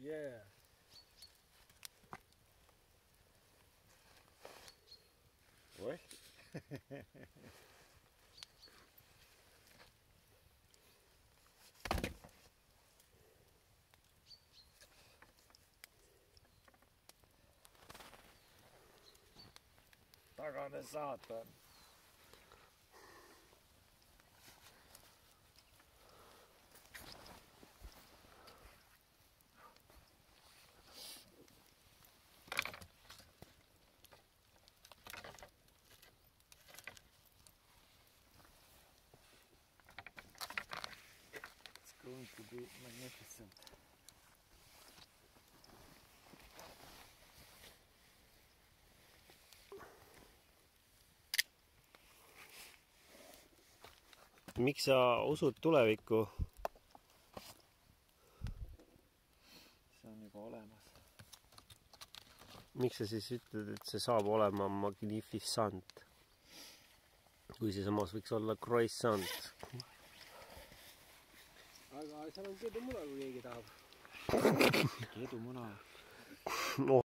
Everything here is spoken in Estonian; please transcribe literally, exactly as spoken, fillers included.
Yeah. What? Tagane saatan. It's going to be magnificent. Miks sa usud tulevikku? See on juba olemas. Miks sa siis ütled, et see saab olema magnificent? Kui see samas võiks olla croissant. Aga seal on kedumuna, kui keegi tahab. Kedumuna. No.